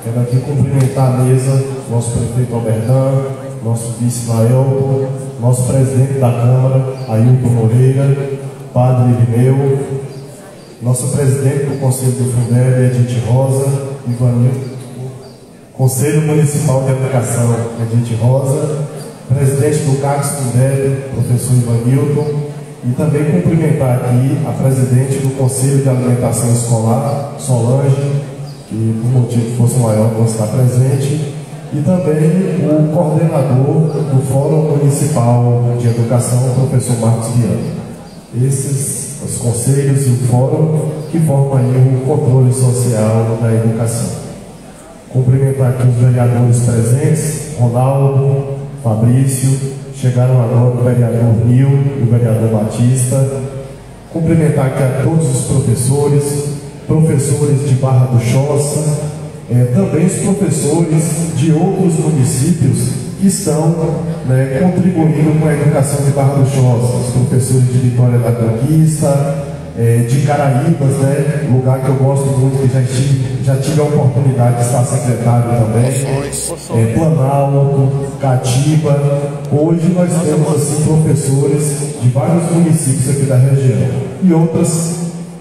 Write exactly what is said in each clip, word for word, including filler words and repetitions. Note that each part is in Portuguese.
Quero aqui cumprimentar a mesa, nosso prefeito Alberdan, nosso vice Laelton, nosso presidente da Câmara, Ailton Moreira, padre Irineu, nosso presidente do Conselho do Fundeb, Edith Rosa, Ivanildo, Conselho Municipal de Educação, Edith Rosa, presidente do CACS Fundeb, professor Ivanildo, e também cumprimentar aqui a presidente do Conselho de Alimentação Escolar, Solange, que por motivo que fosse maior não está presente, e também o coordenador do Fórum Municipal de Educação, o professor Marcos Viana. Esses os conselhos e o fórum que formam aí o controle social da educação. Cumprimentar aqui os vereadores presentes, Ronaldo, Fabrício, chegaram agora o vereador Nil e o vereador Batista. Cumprimentar aqui a todos os professores, professores de Barra do Choça, é, também os professores de outros municípios que estão, né, contribuindo com a educação de Barra do Choça, os professores de Vitória da Conquista, é, de Caraíbas, né, lugar que eu gosto muito, que já tive, já tive a oportunidade de estar secretário também, é, Planalto, Catiba. Hoje nós temos assim professores de vários municípios aqui da região e outras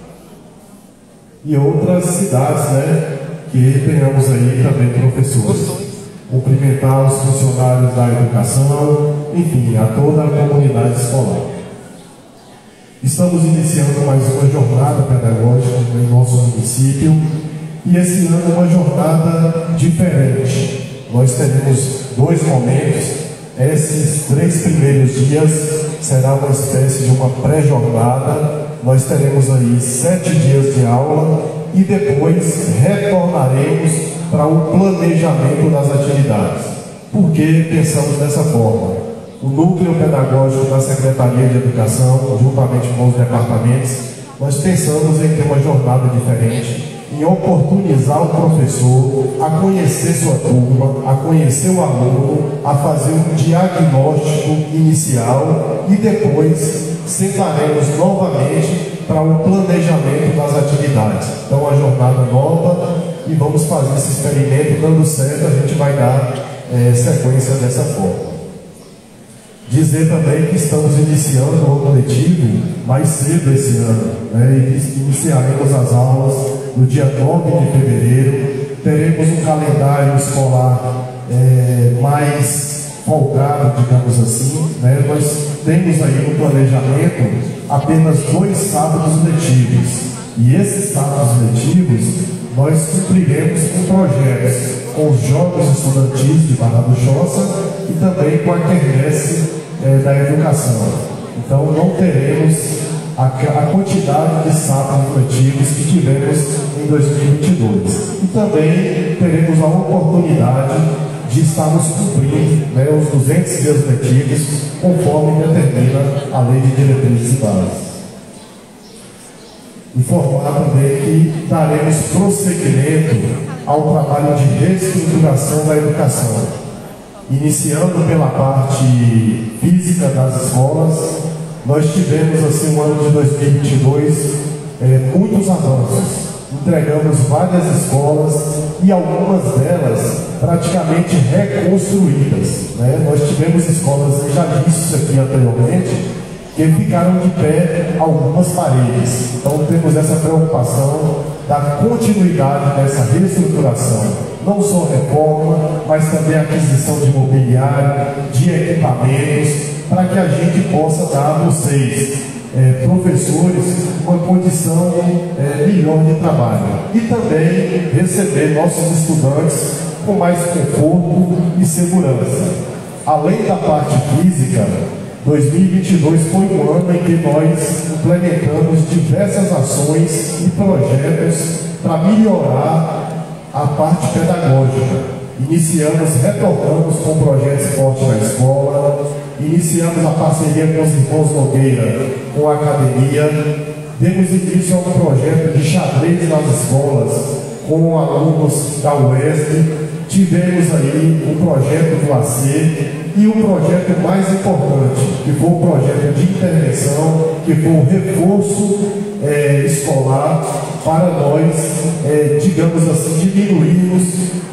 e outras cidades, né, que tenhamos aí também professores. Cumprimentar os funcionários da educação, enfim, a toda a comunidade escolar. Estamos iniciando mais uma jornada pedagógica em nosso município e esse ano uma jornada diferente. Nós teremos dois momentos. Esses três primeiros dias será uma espécie de uma pré-jornada. Nós teremos aí sete dias de aula e depois retornaremos para o planejamento das atividades. Por que pensamos dessa forma? O núcleo pedagógico da Secretaria de Educação, juntamente com os departamentos, nós pensamos em ter uma jornada diferente, em oportunizar o professor a conhecer sua turma, a conhecer o aluno, a fazer um diagnóstico inicial e depois sentaremos novamente para o planejamento das atividades. Então, uma jornada nova e vamos fazer esse experimento. Dando certo, a gente vai dar é, sequência dessa forma. Dizer também que estamos iniciando o ano letivo mais cedo esse ano, né? E iniciaremos as aulas no dia nove de fevereiro. Teremos um calendário escolar é, mais folgado, digamos assim, né? Nós temos aí no planejamento apenas dois sábados letivos. E esses sábados letivos nós cumpriremos com projetos, com os Jogos Estudantis de Barra do Choça e também com a quermesse é, da educação. Então não teremos a, a quantidade de sábados letivos que tivemos em dois mil e vinte e dois. E também teremos a oportunidade de estarmos cumprindo, né, os duzentos dias letivos, conforme determina a Lei de Diretrizes e Bases. Informar também que daremos prosseguimento ao trabalho de reestruturação da educação, iniciando pela parte física das escolas. Nós tivemos assim um ano de dois mil e vinte e dois é, muitos avanços, entregamos várias escolas e algumas delas praticamente reconstruídas, né? Nós tivemos escolas, já disse isso aqui anteriormente, que ficaram de pé algumas paredes. Então temos essa preocupação da continuidade dessa reestruturação, não só reforma, mas também aquisição de mobiliário, de equipamentos, para que a gente possa dar a vocês, é, professores, uma condição é, melhor de trabalho e também receber nossos estudantes com mais conforto e segurança. Além da parte física, dois mil e vinte e dois foi um ano em que nós implementamos diversas ações e projetos para melhorar a parte pedagógica. Iniciamos, retornamos com o projeto Esporte na Escola, iniciamos a parceria com os irmãos Nogueira com a academia, demos início a um projeto de xadrez nas escolas com alunos da U E S P, tivemos aí o projeto do A C e o projeto mais importante, que foi o projeto de intervenção, que foi o reforço é, escolar para nós, é, digamos assim, diminuirmos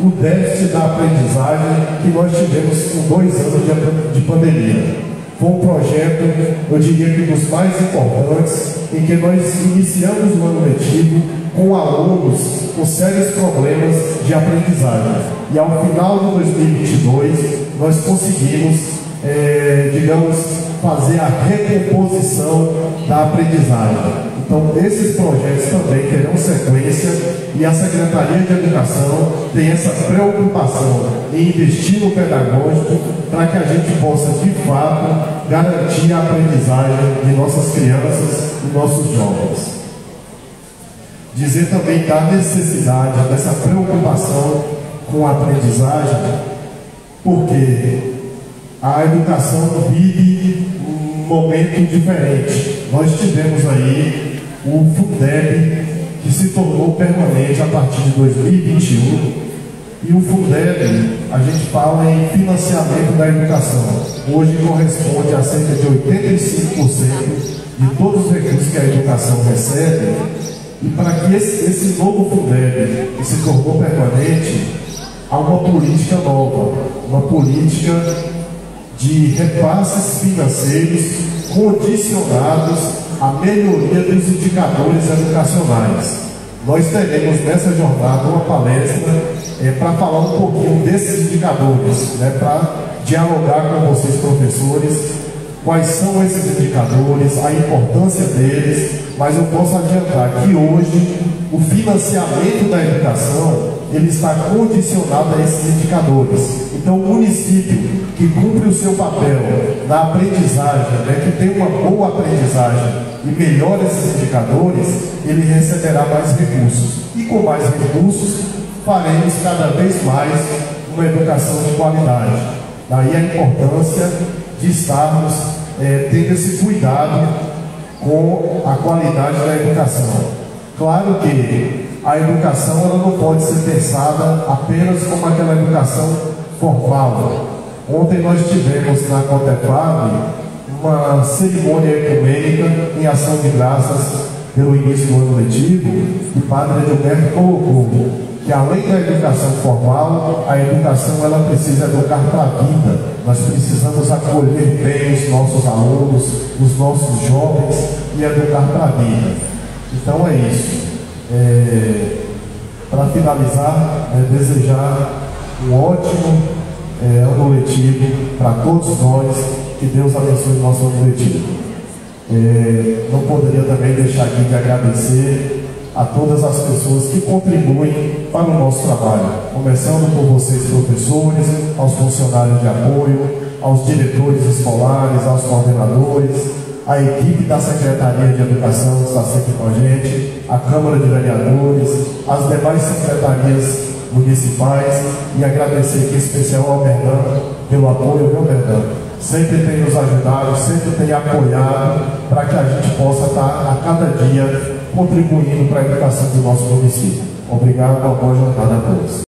o déficit da aprendizagem que nós tivemos com dois anos de, de pandemia. Foi um projeto, eu diria que dos mais importantes, em que nós iniciamos o ano letivo com alunos com sérios problemas de aprendizagem. E ao final de dois mil e vinte e dois, nós conseguimos, é, digamos, fazer a recomposição da aprendizagem. Então, esses projetos também terão sequência e a Secretaria de Educação tem essa preocupação em investir no pedagógico para que a gente possa, de fato, garantir a aprendizagem de nossas crianças e nossos jovens. Dizer também da necessidade dessa preocupação com a aprendizagem, porque a educação vive um momento diferente. Nós tivemos aí o Fundeb, que se tornou permanente a partir de dois mil e vinte e um, e o Fundeb, a gente fala em financiamento da educação. Hoje corresponde a cerca de oitenta e cinco por cento de todos os recursos que a educação recebe. E para que esse, esse novo Fundeb, que se tornou permanente, há uma política nova, uma política de repasses financeiros condicionados à melhoria dos indicadores educacionais. Nós teremos nessa jornada uma palestra é, para falar um pouquinho desses indicadores, né, para dialogar com vocês, professores, quais são esses indicadores, a importância deles, mas eu posso adiantar que hoje o financiamento da educação ele está condicionado a esses indicadores. Então, o município que cumpre o seu papel na aprendizagem, né, que tem uma boa aprendizagem e melhora esses indicadores, ele receberá mais recursos. E com mais recursos, faremos cada vez mais uma educação de qualidade. Daí a importância de estarmos é, tendo esse cuidado com a qualidade da educação. Claro que a educação ela não pode ser pensada apenas como aquela educação formal. Ontem nós tivemos na Cotefab uma cerimônia ecumênica em ação de graças pelo início do ano letivo, e o padre Edilberto colocou que além da educação formal, a educação ela precisa educar para a vida. Nós precisamos acolher bem os nossos alunos, os nossos jovens e educar para a vida. Então é isso. É, para finalizar, é desejar um ótimo é, ano letivo para todos nós, que Deus abençoe o nosso ano letivo. É, não poderia também deixar aqui de agradecer a todas as pessoas que contribuem para o nosso trabalho, começando por vocês, professores, aos funcionários de apoio, aos diretores escolares, aos coordenadores, a equipe da Secretaria de Educação que está sempre com a gente, a Câmara de Vereadores, as demais secretarias municipais, e agradecer aqui em especial ao Bernardo pelo apoio, viu, Bernardo? Sempre tem nos ajudado, sempre tem apoiado para que a gente possa estar a cada dia contribuindo para a educação do nosso município. Obrigado, uma boa jornada a todos.